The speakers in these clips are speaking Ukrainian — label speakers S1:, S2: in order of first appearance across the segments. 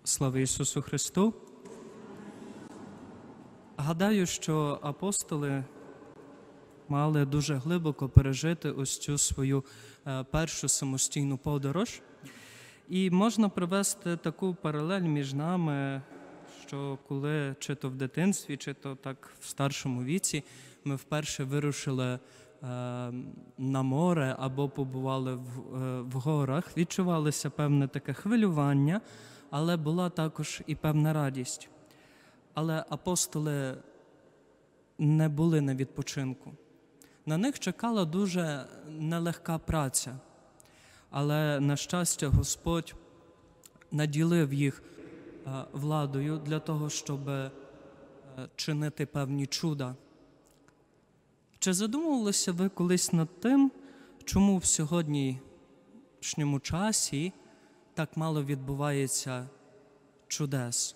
S1: Слава Ісусу Христу! Гадаю, що апостоли мали дуже глибоко пережити ось цю свою першу самостійну подорож. І можна привести таку паралель між нами, що коли чи то в дитинстві, чи то так в старшому віці ми вперше вирушили на море або побували в горах, відчувалося певне таке хвилювання, але була також і певна радість. Але апостоли не були на відпочинку. На них чекала дуже нелегка праця. Але, на щастя, Господь наділив їх владою для того, щоб чинити певні чуда. Чи задумувалися ви колись над тим, чому в сьогоднішньому часі так мало відбувається чудес?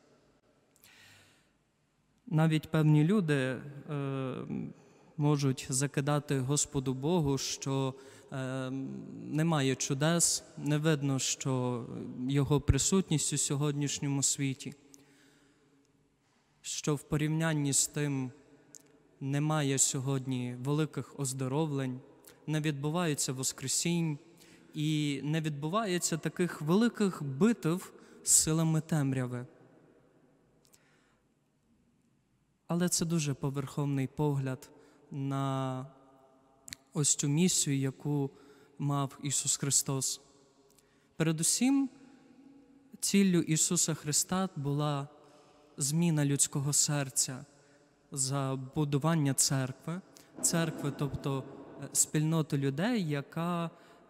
S1: Навіть певні люди можуть закидати Господу Богу, що немає чудес, не видно, що Його присутність у сьогоднішньому світі, що в порівнянні з тим немає сьогодні великих оздоровлень, не відбувається воскресінь і не відбувається таких великих битв з силами темряви. Але це дуже поверховний погляд на ось цю місію, яку мав Ісус Христос. Передусім, ціллю Ісуса Христа була зміна людського серця, забудування церкви, тобто спільноти людей, яка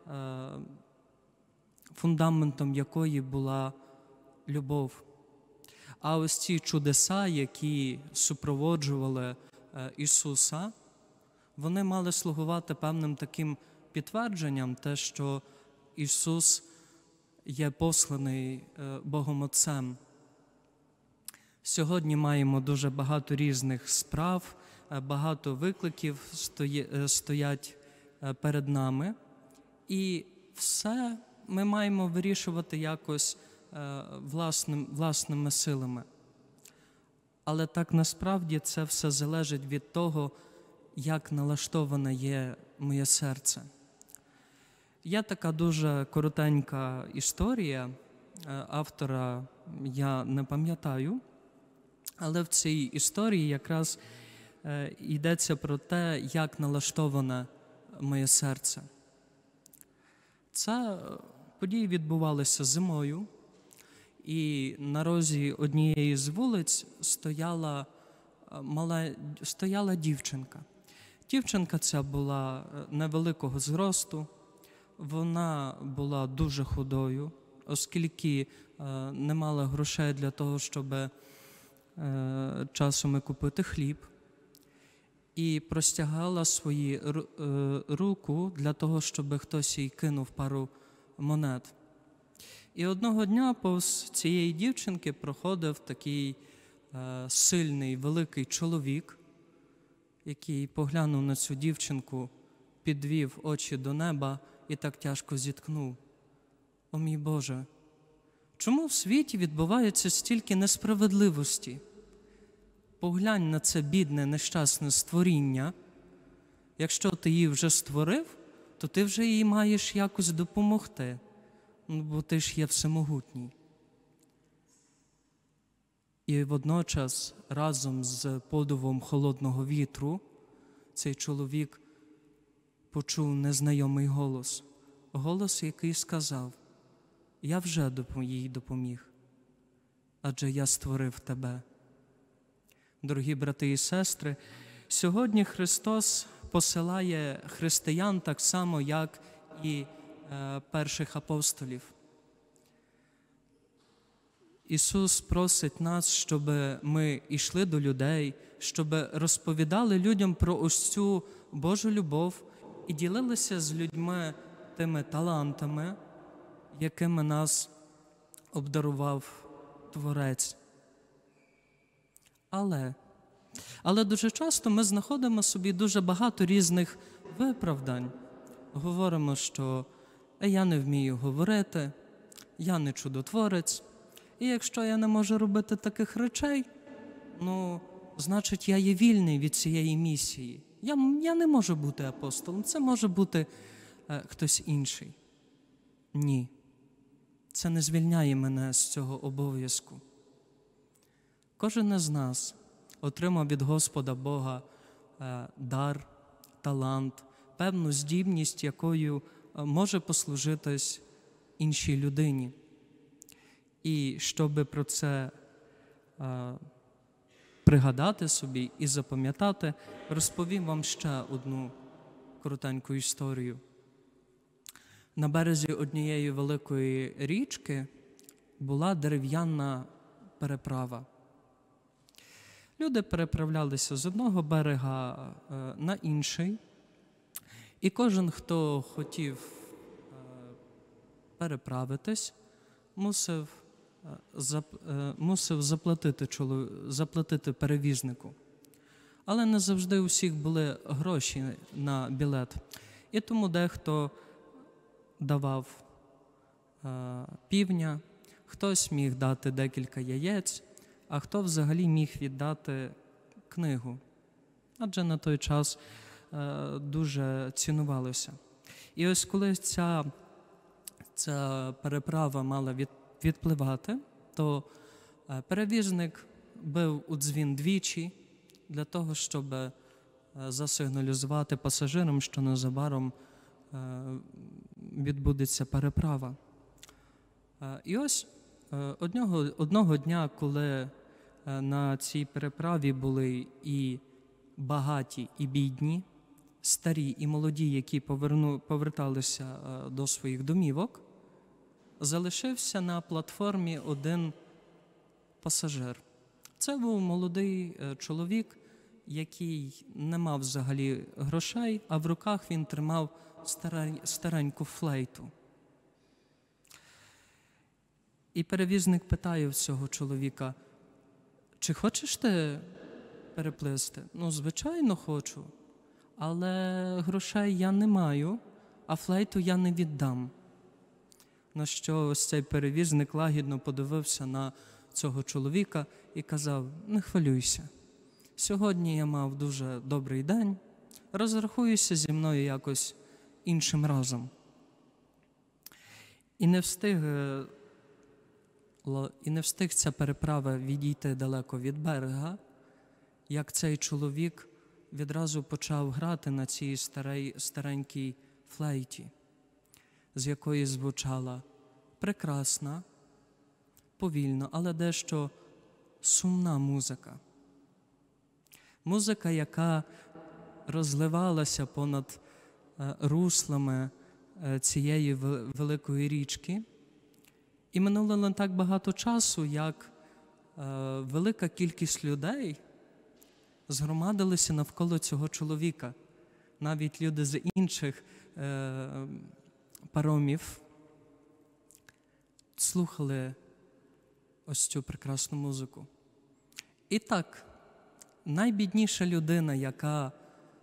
S1: фундаментом якої була любов. А ось ці чудеса, які супроводжували Ісуса, вони мали слугувати певним таким підтвердженням, те, що Ісус є посланий Богом Отцем. Сьогодні маємо дуже багато різних справ, багато викликів стоять перед нами, і все ми маємо вирішувати якось власними силами. Але так насправді це все залежить від того, як налаштоване є моє серце. Є така дуже коротенька історія, автора я не пам'ятаю, але в цій історії якраз йдеться про те, як налаштоване моє серце. Це події відбувалися зимою, і на розі однієї з вулиць стояла дівчинка. Дівчинка ця була невеликого зросту, вона була дуже худою, оскільки не мала грошей для того, щоб часом купити хліб, і простягала свою руку для того, щоб хтось їй кинув пару монет. І одного дня повз цієї дівчинки проходив такий сильний, великий чоловік, який поглянув на цю дівчинку, підвів очі до неба і так тяжко зітхнув: «О мій Боже, чому в світі відбувається стільки несправедливості? Поглянь на це бідне, нещасне створіння. Якщо ти її вже створив, то ти вже їй маєш якось допомогти, бо ти ж є всемогутній». І водночас, разом з подувом холодного вітру, цей чоловік почув незнайомий голос. Голос, який сказав: «Я вже їй допоміг, адже я створив тебе». Дорогі брати і сестри, сьогодні Христос посилає християн так само, як і перших апостолів. Ісус просить нас, щоб ми йшли до людей, щоб розповідали людям про ось цю Божу любов і ділилися з людьми тими талантами, якими нас обдарував Творець. Але дуже часто ми знаходимо собі дуже багато різних виправдань. Говоримо, що я не вмію говорити, я не чудотворець, І якщо я не можу робити таких речей, значить, я є вільний від цієї місії. Я не можу бути апостолом, це може бути хтось інший. Ні. Це не звільняє мене з цього обов'язку. Кожен із нас отримав від Господа Бога дар, талант, певну здібність, якою може послужитись іншій людині. І щоб про це пригадати собі і запам'ятати, розповім вам ще одну коротеньку історію. На березі однієї великої річки була дерев'яна переправа. Люди переправлялися з одного берега на інший, і кожен, хто хотів переправитись, мусив заплатити перевізнику. Але не завжди у всіх були гроші на білет. І тому дехто давав півня, хтось міг дати декілька яєць, а хто взагалі міг віддати книгу. Адже на той час дуже цінувалося. І ось коли ця переправа мала відпливати, то перевізник бив у дзвін двічі для того, щоб засигналізувати пасажирам, що незабаром відбудеться переправа. І ось одного дня, коли на цій переправі були і багаті, і бідні, старі і молоді, які поверталися до своїх домівок, залишився на платформі один пасажир. Це був молодий чоловік, який не мав взагалі грошей, а в руках він тримав стареньку флейту. І перевізник питає в цього чоловіка: чи хочеш ти переплисти? Звичайно, хочу, але грошей я не маю, а флейту я не віддам. На що ось цей перевізник лагідно подивився на цього чоловіка і казав: не хвилюйся, сьогодні я мав дуже добрий день, розрахуйся зі мною якось іншим разом. І не встиг ця переправа відійти далеко від берега, як цей чоловік відразу почав грати на цій старенькій флейті, з якої звучала прекрасна, повільно, але дещо сумна музика. Музика, яка розливалася понад руслами цієї великої річки. І минуло не так багато часу, як велика кількість людей згромадилися навколо цього чоловіка. Навіть люди з інших паромів слухали ось цю прекрасну музику. І так, найбідніша людина, яка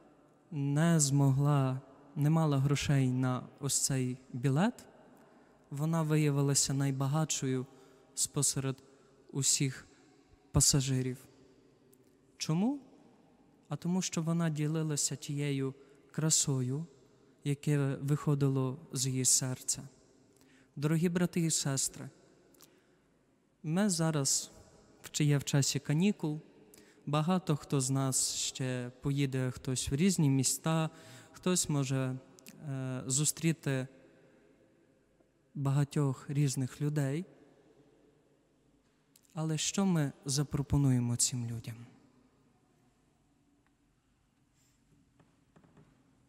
S1: не мала грошей на ось цей білет, вона виявилася найбагатшою спосеред усіх пасажирів. Чому? А тому, що вона ділилася тією красою, яке виходило з її серця. Дорогі брати і сестри, ми зараз є в часі канікул, багато хто з нас ще поїде хтось в різні міста, хтось може зустріти багатьох різних людей. Але що ми запропонуємо цим людям?